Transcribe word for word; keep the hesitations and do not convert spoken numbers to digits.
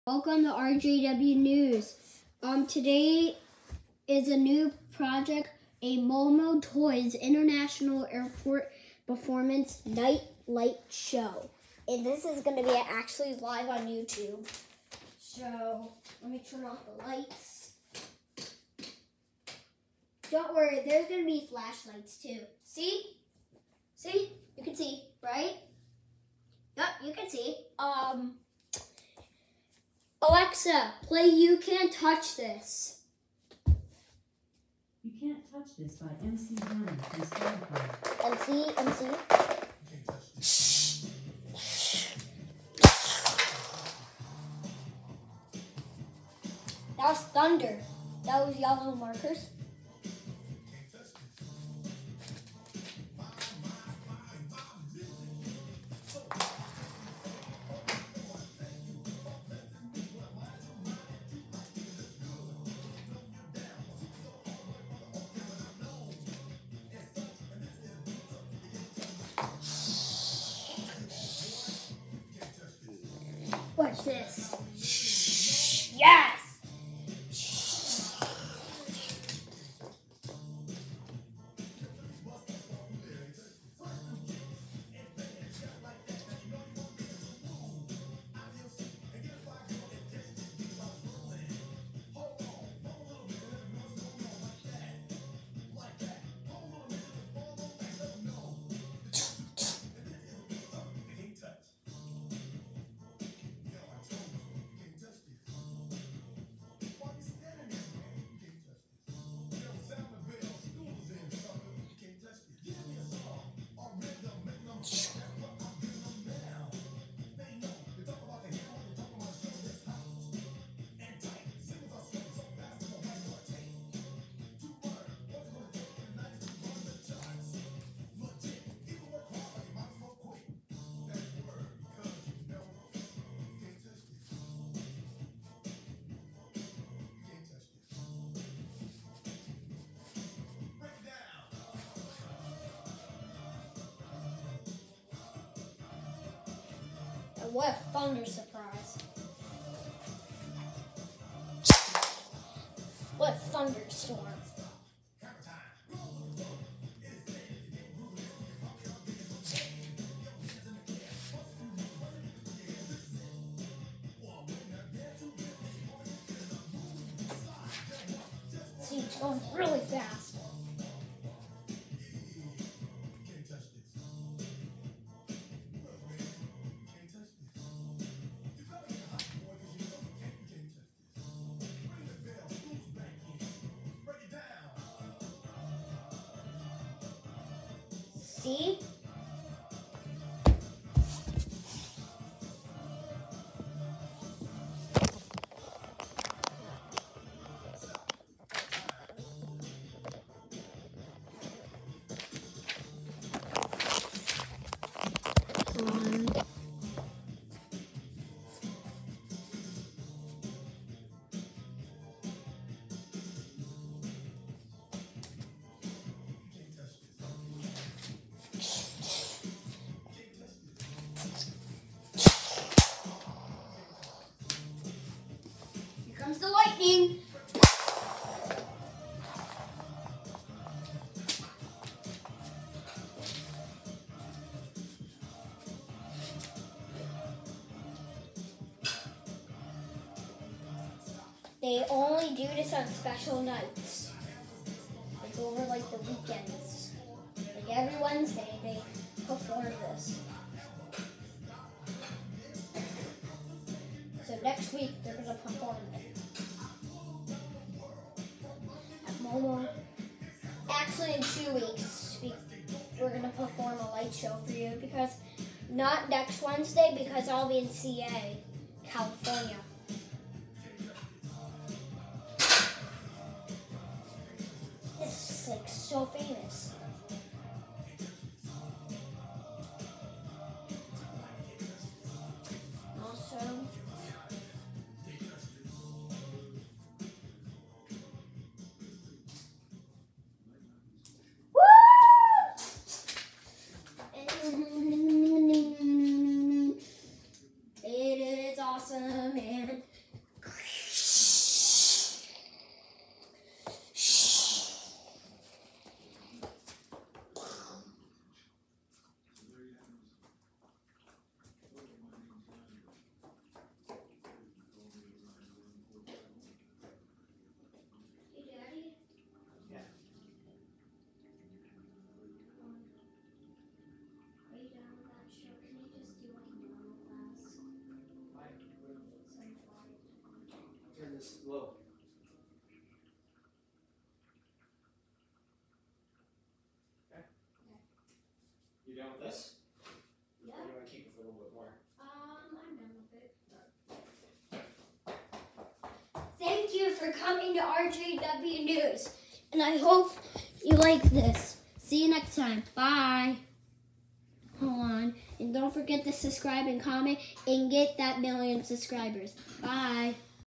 Welcome to R J W News. Um, today is a new project, a Momo Toys International Airport Performance Night Light Show. And this is going to be actually live on YouTube. So, let me turn off the lights. Don't worry, there's going to be flashlights too. See? See? You can see, right? Yep, you can see. Um... Alexa, play You Can't Touch This. You Can't Touch This by M C Hammer from Spotify. M C, M C. That was thunder. That was yellow markers. What's this? Yes! What a thunder surprise. What a thunderstorm. See, it's going really fast. See? Um, Here comes the lightning. They only do this on special nights. Like over like the weekends. Like every Wednesday they perform this. So next week they're gonna perform it. At Momo. Actually in two weeks we, we're gonna perform a light show for you because not next Wednesday because I'll be in C A, California. This is like so famous. Also, woo! It is awesome and this low. Okay. You done with this? Yeah. Or do you want to keep it for a little bit more? Um, I'm done with it. Thank you for coming to R J W News, and I hope you like this. See you next time. Bye. Hold on, and don't forget to subscribe and comment and get that million subscribers. Bye.